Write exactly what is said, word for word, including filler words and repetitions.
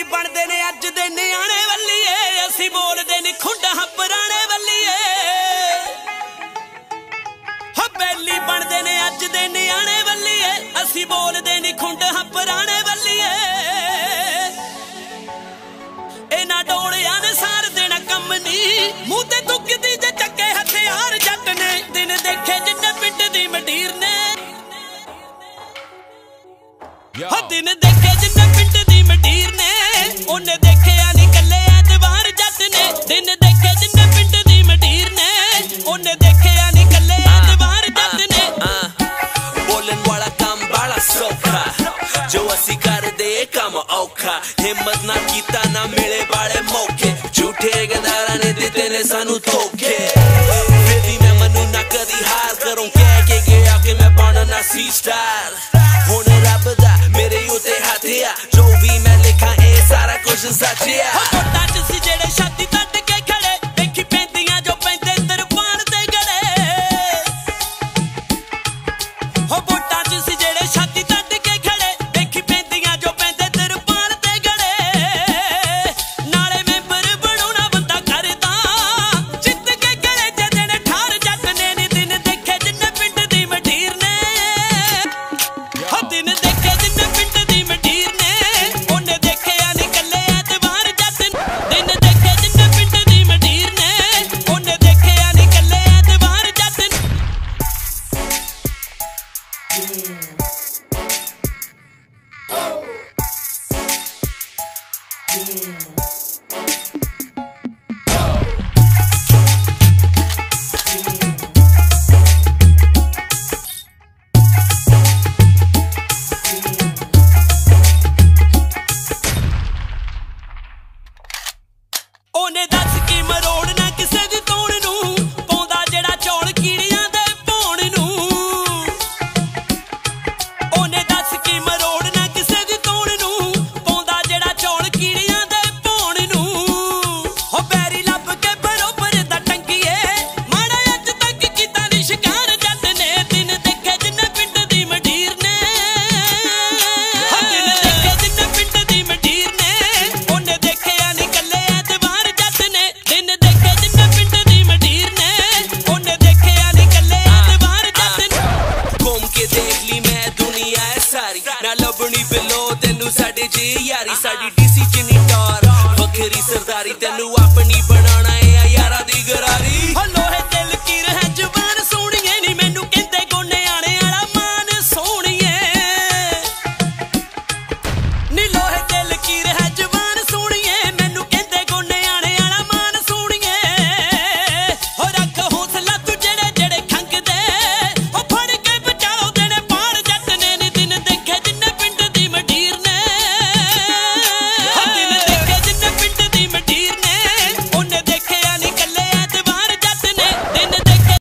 बैली बनते ने अज दे नियाणे वल्लीए, असी बोलते ने खुंडा पुराने वल्लीए। हो बैली बनते ने अज दे नियाणे वल्लीए, असी बोलते ने खुंडा पुराने वल्लीए। इन्हां डोलियां ने सार देना कम नी, मूंह ते दुखदी जे चक्के हथियार जट ने। दिन देखे जिन्ने पिंड दी मंडीर ने, हो दिन देखे जिन्ने पिंड दी मंडीर ने, उन्हें देखे नहीं कल्ले एतवार जट ने। दिन देखे जिन्ने पिंड दी मंडीर ने, उन्हें देखे नहीं कल्ले एतवार जट ने। बोलन वाला काम बड़ा सौखा, जो असी कर दे काम औखा। हिम्मत ना कीता ना मिले बाले मौके, झूठे गदारा ने दिते ने सानू धोखे। फिर भी मैं मनु ना कदी हार करूं, कह के गया कि मैं बनना सी स्टार। हुण रब दा मेरे उत्ते हथ आ, जो भी मैं लिखा ए सारा कुछ सच आ। वोटां च सी जेड़े छाती तट के खड़े, देखी पैंदियां जो पैंदे तरपान ते गड़े। हो वोटां च सी जेड़े छाती तट के खड़े, देखी पैंदियां जो पैंदे तरपान ते गड़े। नाले मैंबर बनाउणा बंदा करदा, जित के गले जे देने ठार जट ने। नी दिन देखे जिन्ने पिंड दी मंडीर ने, हो दिन देखे जिन्ने पिंड दी मंडीर ने, उन्हें देखे नहीं कल्ले एतवार जट ने। दिन देखे जिन्ने पिंड दी मंडीर ने, उन्हें देखे नहीं कल्ले एतवार जट ने। ओने दस की मरोड़ना किसे दी तोड़ नू, पौंदा जेड़ा चौल कीड़ियां दे पौण नू। ओने दस की मरोड़ना किसे दी तोड़ नू, पौंदा जेड़ा चौल कीड़ियां दे पौण नू। हो बैरी लभ के बरोबर दा टंकीए, माड़ा अज तक कीता नी शिकार जट ने। दिन देखे जिन्ने पिंड दी मंडीर ने, हो दिन देखे जिन्ने पिंड दी मंडीर ने, उन्हें देखे नहीं कल्ले एतवार जट ने। दिन देखे जिन्ने पिंड दी मंडीर ने, उन्हें देखे नहीं कल्ले एतवार जट ने। घूम के देख ली मैं दुनिया है सारी, ना लभनी बिलो तेनू साडे जे यारी। साडी